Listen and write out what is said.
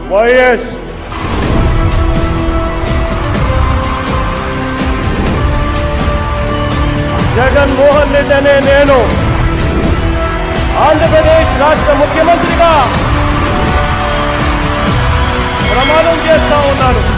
YS Jaganmohan Reddy అనే నేను ఆంధ్రప్రదేశ్ రాష్ట్ర ముఖ్యమంత్రిగా ప్రమాణం చేస్తా ఉన్నాను.